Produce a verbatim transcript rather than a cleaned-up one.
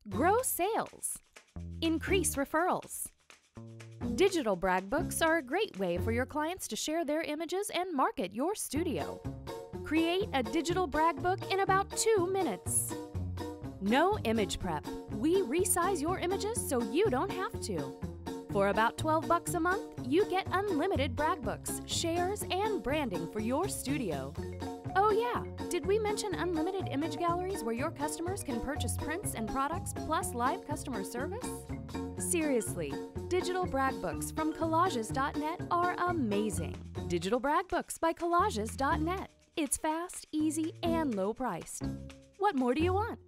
Grow sales. Increase referrals. Digital brag books are a great way for your clients to share their images and market your studio. Create a digital brag book in about two minutes. No image prep. We resize your images so you don't have to. For about twelve bucks a month, you get unlimited brag books, shares, and branding for your studio. Oh yeah, did we mention unlimited image galleries where your customers can purchase prints and products plus live customer service? Seriously, digital brag books from collages dot net are amazing. Digital brag books by collages dot net. It's fast, easy, and low priced. What more do you want?